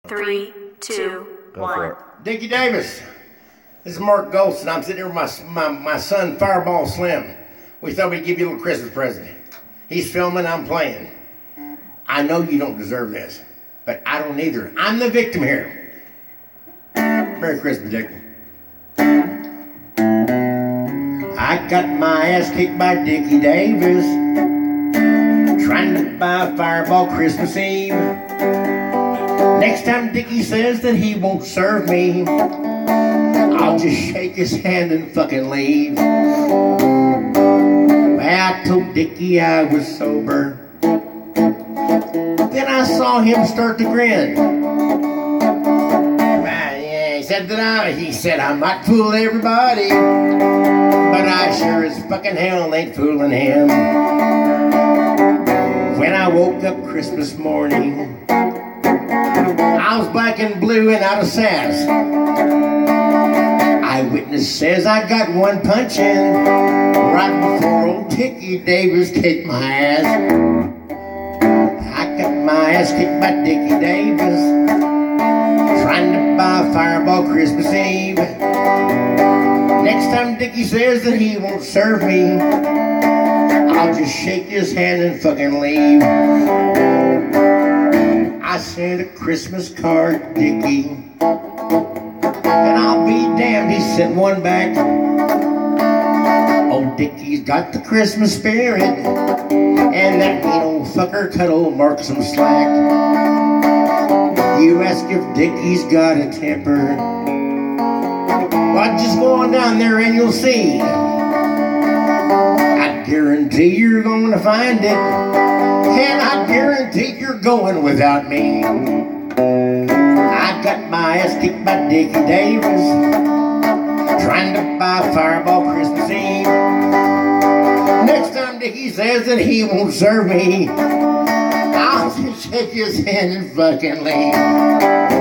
3, 2, 1. Dicky Davis. This is Mark Ghost, and I'm sitting here with my son, Fireball Slim. We thought we'd give you a little Christmas present. He's filming, I'm playing. I know you don't deserve this, but I don't either. I'm the victim here. Merry Christmas, Dick. I got my ass kicked by Dicky Davis, trying to buy a Fireball Christmas Eve. Next time Dicky says that he won't serve me, I'll just shake his hand and fucking leave. Well, I told Dicky I was sober. Then I saw him start to grin. He said I might fool everybody, but I sure as fucking hell ain't fooling him. When I woke up Christmas morning, I was black and blue and out of sass. Eyewitness says I got one punch in right before old Dicky Davis kicked my ass. I got my ass kicked by Dicky Davis, trying to buy a Fireball Christmas Eve. Next time Dicky says that he won't serve me, I'll just shake his hand and fucking leave. I sent a Christmas card, Dicky, and I'll be damned he sent one back. Old Dicky's got the Christmas spirit, and that mean old fucker cut old Mark some slack. You ask if Dicky's got a temper, well, just go on down there and you'll see. I guarantee you're going to find it, and I guarantee you're going without me. I got my ass kicked by Dicky Davis, trying to buy a Fireball Christmas Eve. Next time Dicky says that he won't serve me, I'll just shake his hand and fucking leave.